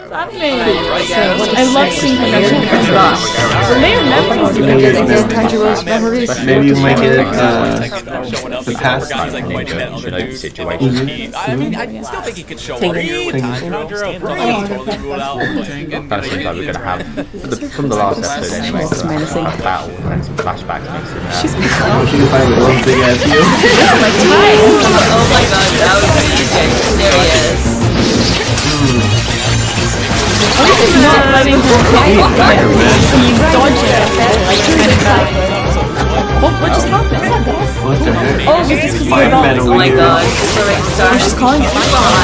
anime. I love seeing her memories. Maybe you might get the past situation. I mean, I still think he could show up. Personally, like we're gonna have from the last episode anyway, a battle and some flashbacks mixed in there. She can find one big ass heel. Oh my god, that was amazing. There he is. He's not letting her He's dodging it. What just happened? What the heck? Oh, this is because Fireman of over Oh my here. god, she's calling it. Oh,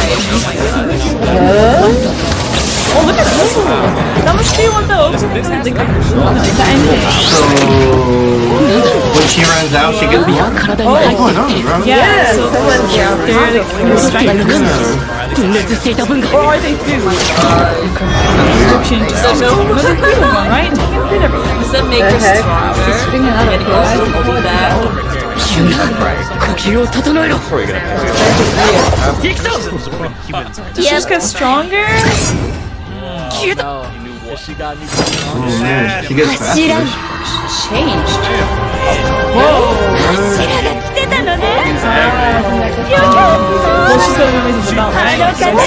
look at this one. That must be what the opening is. The ending. So when she runs out, she gets the arm. What's going on, bro? Yeah, so they're like strikers. Or are they food? Description just another food one, right? Food everything. Does that make her stronger? Getting also holding back. Does she just get stronger? Oh man, she gets faster. Changed. Whoa! Well, she's got to release the spell, right?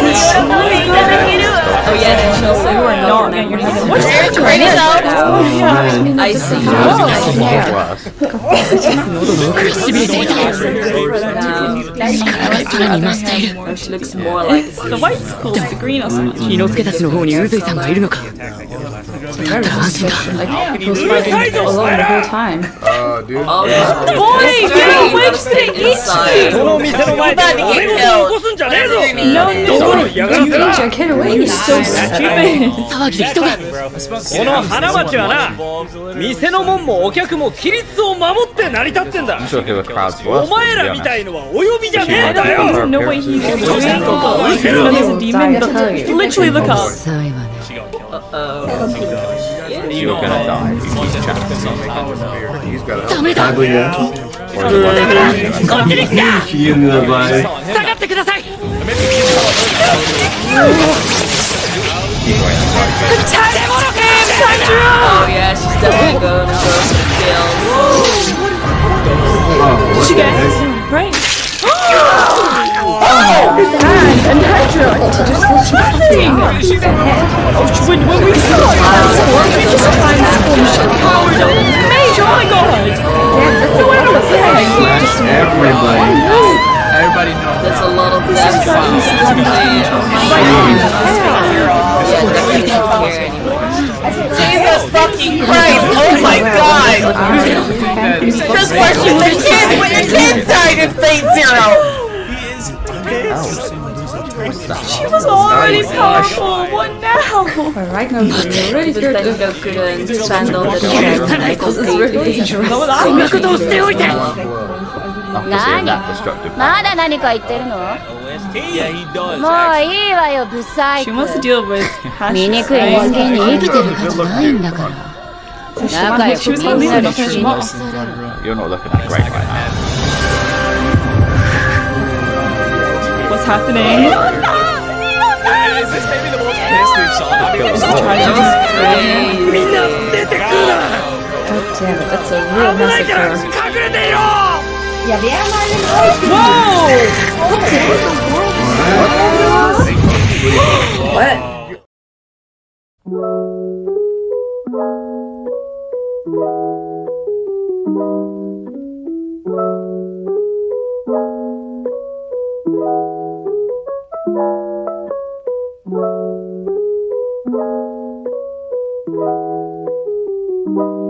Oh yeah, then she'll say You are not getting your head in. What's You're crazy though. Oh man. I see. She looks more like the white's cool, the green or something. She's fighting alone the whole time. Dude. Oh, Boy, get away! Just gonna eat you! No, you eat your kid away. You're so stupid. この花町はな、店の門もお客も規律を守って成り立ってんだ。 I'm sure if it were crowds worse, お前らみたいのはお呼びじゃねえんだよ。 No way he's doing. No, there's a demon. Literally look up. you're gonna die. He's got a Probably yeah. Or the one that She ended up by. Oh yeah, she's definitely gonna go some kills. Oh, what She the gets heck? right. His hand and Hydra. What's happening? When we saw it transform, we just transformed. She powered up. Mage, oh my god! No one was saying. Everybody. Everybody knows. There's a lot of them. Yeah, definitely don't care anymore. Jesus fucking Christ! Oh my god! Just watching the kids when your kids died in Fate Zero! She was already powerful. What now? Right now, you're really sure that you couldn't handle the medical patient. opposite that destructive. まだ何か言ってるの？ Yeah, he does. もういいわよ、ブサイ She ク。 wants to deal with 醜い人間に生きてる価値ないんだから。仲良くみんなで死になされる。 You're not looking that great right now. What's happening? Is this maybe the most pissed we've saw? I mean, this is That was crazy. God damn it, that's a real massacre. What? Whoa!